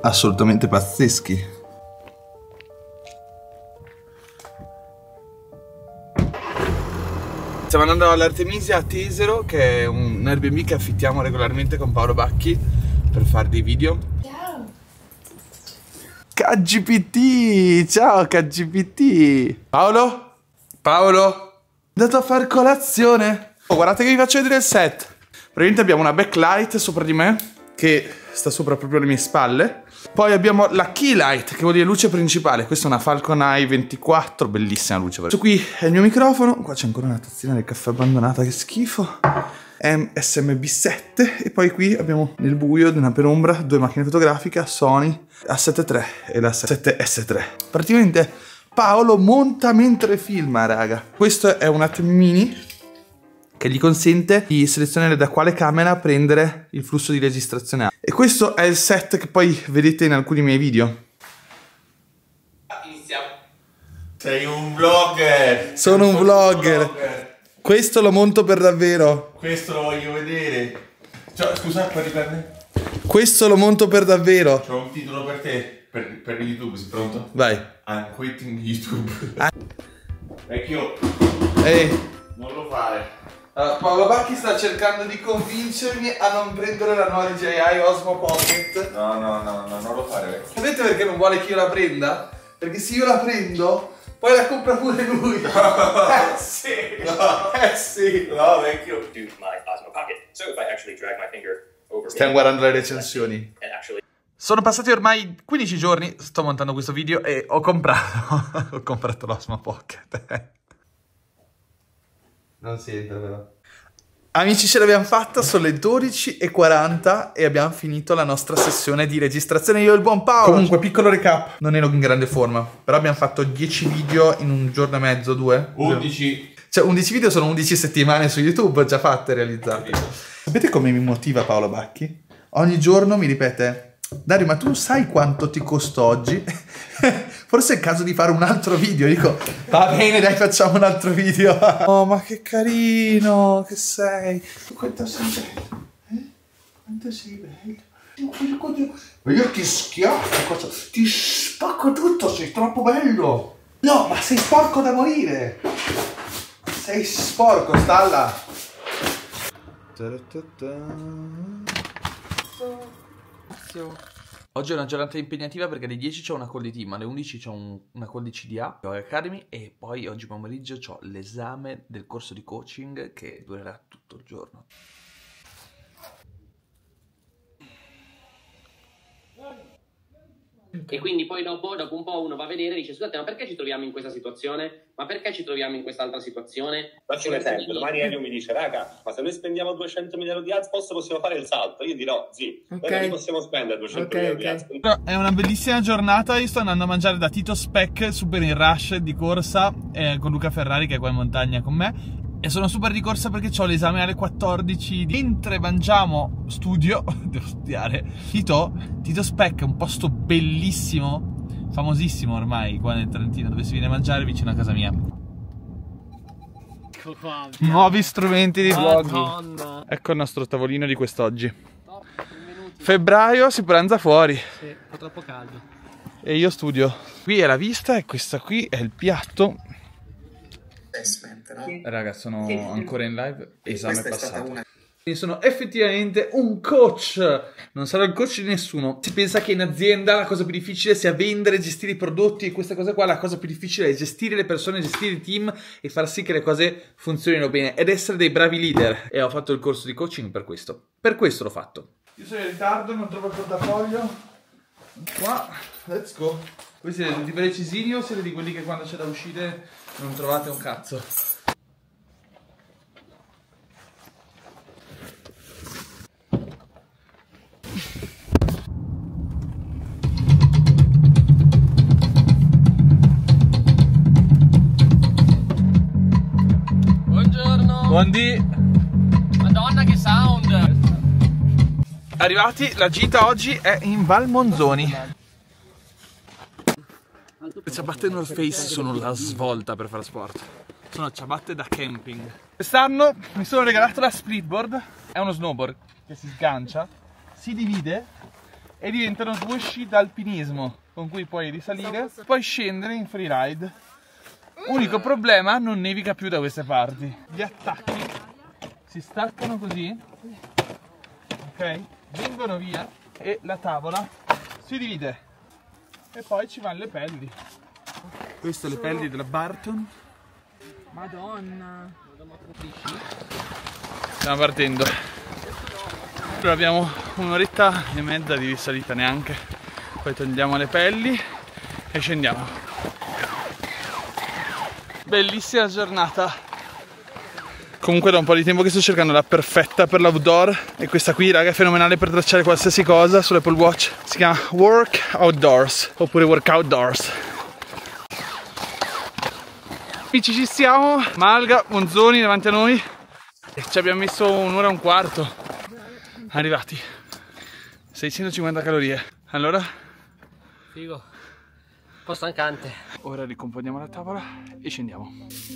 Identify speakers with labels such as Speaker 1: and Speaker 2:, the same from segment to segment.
Speaker 1: assolutamente pazzeschi. Stiamo andando all'Artemisia a Tesero, che è un Airbnb che affittiamo regolarmente con Paolo Bacchi per fare dei video. Ciao! KGPT! Ciao KGPT! Paolo? Paolo? È andato a fare colazione? Oh, guardate che vi faccio vedere il set. Praticamente abbiamo una backlight sopra di me, che sta sopra proprio le mie spalle. Poi abbiamo la key light, che vuol dire luce principale. Questa è una Falcon Eye 24, bellissima luce. Questo qui è il mio microfono. Qua c'è ancora una tazzina del caffè abbandonata, che schifo. SMB7. E poi qui abbiamo nel buio di una penombra due macchine fotografiche, Sony A7 III e la 7S3. Praticamente Paolo monta mentre filma, raga. Questo è un Atmini che gli consente di selezionare da quale camera prendere il flusso di registrazione. E questo è il set che poi vedete in alcuni miei video.
Speaker 2: Iniziamo. Sei un vlogger.
Speaker 1: Sono un vlogger. Questo lo monto per davvero.
Speaker 2: Questo lo voglio vedere. Cioè, scusa, puoi riprendere?
Speaker 1: Questo lo monto per davvero.
Speaker 2: C'ho un titolo per te, per YouTube, sei pronto?
Speaker 1: Vai.
Speaker 2: I'm quitting YouTube. Vecchio.
Speaker 1: Ehi.
Speaker 2: Non lo fare.
Speaker 1: Paolo Bacchi sta cercando di convincermi a non prendere la nuova DJI Osmo Pocket.
Speaker 2: No, non lo fare, vecchio.
Speaker 1: Sapete perché non vuole che io la prenda? Perché se io la prendo, poi la compra pure lui. Sì.
Speaker 2: No.
Speaker 1: Sì.
Speaker 2: No, vecchio.
Speaker 3: To my Osmo Pocket. So if I actually drag my finger over
Speaker 1: Stiamo guardando le recensioni.
Speaker 3: and actually
Speaker 1: Sono passati ormai 15 giorni, sto montando questo video e ho comprato l'Osmo Pocket. Non si entra, vero? Amici, ce l'abbiamo fatta, sono le 12:40 e abbiamo finito la nostra sessione di registrazione io e il buon Paolo. Comunque, piccolo recap, non ero in grande forma, però abbiamo fatto 10 video in un giorno e mezzo, 2?
Speaker 2: 11.
Speaker 1: Cioè 11 video sono 11 settimane su YouTube già fatte, realizzate. Sapete come mi motiva Paolo Bacchi? Ogni giorno mi ripete: Dario, ma tu sai quanto ti costa oggi? Forse è il caso di fare un altro video. Dico, va bene, dai, facciamo un altro video. Oh, ma che carino che sei. Quanto sei bello. Quanto sei bello. Ma io ti schiaffo, ti spacco tutto, sei troppo bello. No, ma sei sporco da morire. Sei sporco, stalla. Oggi è una giornata impegnativa perché alle 10 c'ho una call di team, alle 11 c'ho una call di CDA, Academy, e poi oggi pomeriggio c'ho l'esame del corso di coaching che durerà tutto il giorno.
Speaker 4: E quindi poi dopo un po' uno va a vedere e dice: scusate, ma perché ci troviamo in questa situazione? Ma perché ci troviamo in quest'altra situazione?
Speaker 3: faccio un esempio. Domani Elio mi dice: raga, ma se noi spendiamo 200 milioni di ads possiamo fare il salto. Io dirò: sì, noi non possiamo spendere 200 milioni di ads.
Speaker 1: È una bellissima giornata, io sto andando a mangiare da Tito Speck, super in rush di corsa, con Luca Ferrari che è qua in montagna con me. E sono super di corsa perché ho l'esame alle 14. Mentre mangiamo, studio, devo studiare. Tito Speck è un posto bellissimo, famosissimo ormai qua nel Trentino, dove si viene a mangiare vicino a casa mia. Nuovi strumenti di vlogging. Ecco il nostro tavolino di quest'oggi. Febbraio si pranza fuori.
Speaker 5: Sì, fa troppo caldo.
Speaker 1: E io studio. Qui è la vista e questa qui è il piatto.
Speaker 6: No?
Speaker 1: Raga, sono ancora in live. Esame passato. Sono effettivamente un coach. Non sarò il coach di nessuno. Si pensa che in azienda la cosa più difficile sia vendere, gestire i prodotti e questa cosa qua. La cosa più difficile è gestire le persone, gestire i team e far sì che le cose funzionino bene ed essere dei bravi leader. E ho fatto il corso di coaching per questo. Per questo l'ho fatto. Io sono in ritardo, non trovo il portafoglio. Qua, let's go. Voi siete tutti precisini o siete di quelli che quando c'è da uscire non trovate un cazzo?
Speaker 5: Buongiorno.
Speaker 1: Buondì.
Speaker 5: Madonna che sound.
Speaker 1: Arrivati, la gita oggi è in Val Monzoni. Le ciabatte North Face sono la svolta per fare sport. Sono ciabatte da camping. Quest'anno mi sono regalato la Splitboard. È uno snowboard che si sgancia, si divide e diventano 2 sci da alpinismo con cui puoi risalire, poi scendere in freeride. Unico problema, non nevica più da queste parti. Gli attacchi si staccano così, ok? Vengono via e la tavola si divide e poi ci vanno le pelli. Queste le pelli della Barton.
Speaker 5: Madonna.
Speaker 1: Stiamo partendo. Allora abbiamo un'oretta e mezza di risalita neanche. Poi togliamo le pelli e scendiamo. Bellissima giornata. Comunque da un po' di tempo che sto cercando la perfetta per l'outdoor. E questa qui, raga, è fenomenale per tracciare qualsiasi cosa sull'Apple Watch. Si chiama Work Outdoors oppure Work Outdoors. Amici, ci siamo. Malga, Monzoni davanti a noi. Ci abbiamo messo un'ora e un quarto. Arrivati. 650 calorie. Allora?
Speaker 5: Figo. Un po' stancante.
Speaker 1: Ora ricomponiamo la tavola e scendiamo.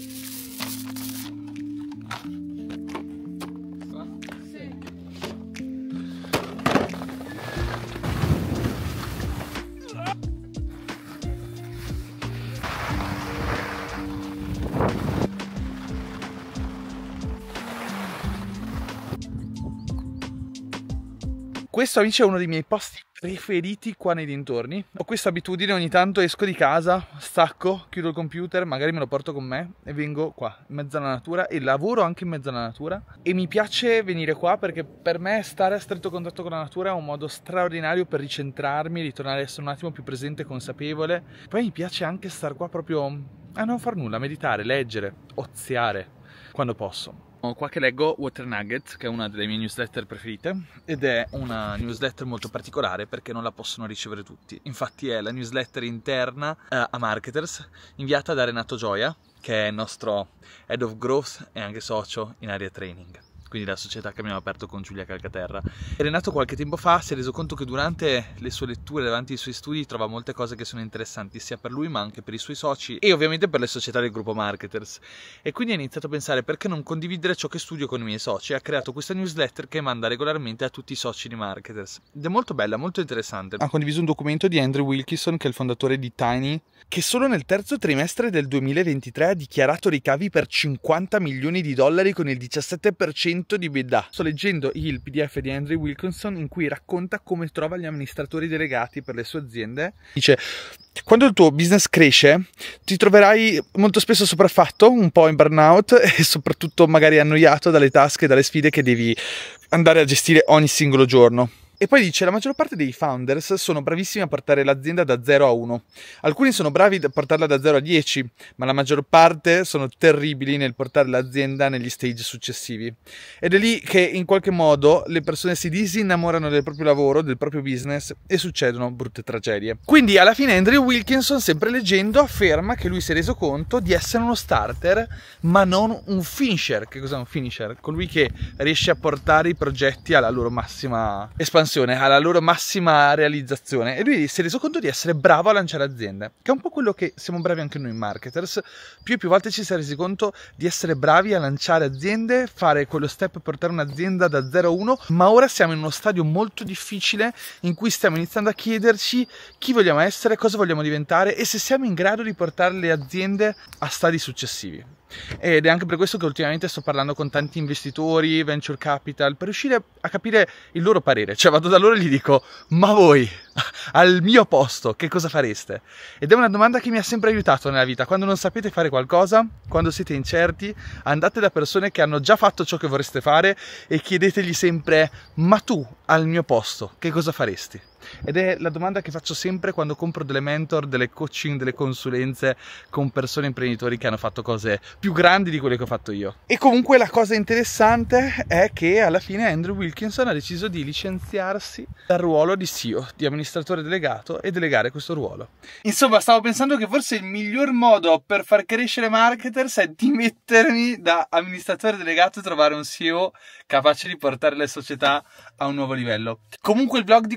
Speaker 1: Questo, amici, è uno dei miei posti preferiti qua nei dintorni. Ho questa abitudine, ogni tanto esco di casa, stacco, chiudo il computer, magari me lo porto con me e vengo qua in mezzo alla natura e lavoro anche in mezzo alla natura. E mi piace venire qua perché per me stare a stretto contatto con la natura è un modo straordinario per ricentrarmi, ritornare a essere un attimo più presente e consapevole. Poi mi piace anche star qua proprio a non far nulla, meditare, leggere, oziare quando posso. Qua che leggo Water Nugget, che è una delle mie newsletter preferite, ed è una newsletter molto particolare perché non la possono ricevere tutti. Infatti è la newsletter interna a Marketers, inviata da Renato Gioia, che è il nostro Head of Growth e anche socio in Area Training, quindi la società che abbiamo aperto con Giulia Calcaterra. E Renato qualche tempo fa si è reso conto che durante le sue letture, davanti ai suoi studi, trova molte cose che sono interessanti sia per lui ma anche per i suoi soci e ovviamente per le società del gruppo Marketers. E quindi ha iniziato a pensare perché non condividere ciò che studio con i miei soci, e ha creato questa newsletter che manda regolarmente a tutti i soci di Marketers. Ed è molto bella, molto interessante. Ha condiviso un documento di Andrew Wilkinson, che è il fondatore di Tiny, che solo nel terzo trimestre del 2023 ha dichiarato ricavi per $50 milioni con il 17% di EBITDA. Sto leggendo il PDF di Andrew Wilkinson in cui racconta come trova gli amministratori delegati per le sue aziende. Dice: quando il tuo business cresce ti troverai molto spesso sopraffatto, un po' in burnout e soprattutto magari annoiato dalle task e dalle sfide che devi andare a gestire ogni singolo giorno. E poi dice: la maggior parte dei founders sono bravissimi a portare l'azienda da 0 a 1. Alcuni sono bravi a portarla da 0 a 10, ma la maggior parte sono terribili nel portare l'azienda negli stage successivi. Ed è lì che in qualche modo le persone si disinnamorano del proprio lavoro, del proprio business, e succedono brutte tragedie. Quindi alla fine Andrew Wilkinson, sempre leggendo, afferma che lui si è reso conto di essere uno starter ma non un finisher. Che cos'è un finisher? Colui che riesce a portare i progetti alla loro massima espansione, alla loro massima realizzazione. E lui si è reso conto di essere bravo a lanciare aziende, che è un po' quello che siamo bravi anche noi Marketers. Più e più volte ci si è resi conto di essere bravi a lanciare aziende, fare quello step per portare un'azienda da 0 a 1, ma ora siamo in uno stadio molto difficile in cui stiamo iniziando a chiederci chi vogliamo essere, cosa vogliamo diventare e se siamo in grado di portare le aziende a stadi successivi. Ed è anche per questo che ultimamente sto parlando con tanti investitori, venture capital, per riuscire a capire il loro parere. Cioè vado da loro e gli dico: ma voi al mio posto che cosa fareste? Ed è una domanda che mi ha sempre aiutato nella vita. Quando non sapete fare qualcosa, quando siete incerti, andate da persone che hanno già fatto ciò che vorreste fare e chiedetegli sempre: ma tu al mio posto che cosa faresti? Ed è la domanda che faccio sempre quando compro delle mentor, delle coaching, delle consulenze con persone, imprenditori che hanno fatto cose più grandi di quelle che ho fatto io. E comunque la cosa interessante è che alla fine Andrew Wilkinson ha deciso di licenziarsi dal ruolo di CEO, di amministratore delegato, e delegare questo ruolo. Insomma, stavo pensando che forse il miglior modo per far crescere Marketers è dimettermi da amministratore delegato e trovare un CEO capace di portare le società a un nuovo livello. Comunque il vlog di questa settimana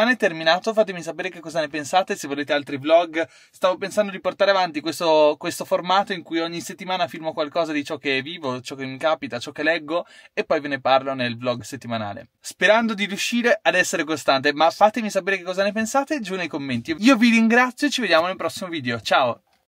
Speaker 1: settimana è terminato, fatemi sapere che cosa ne pensate, se volete altri vlog. Stavo pensando di portare avanti questo formato in cui ogni settimana filmo qualcosa di ciò che vivo, ciò che mi capita, ciò che leggo e poi ve ne parlo nel vlog settimanale. Sperando di riuscire ad essere costante, ma fatemi sapere che cosa ne pensate giù nei commenti. Io vi ringrazio e ci vediamo nel prossimo video. Ciao!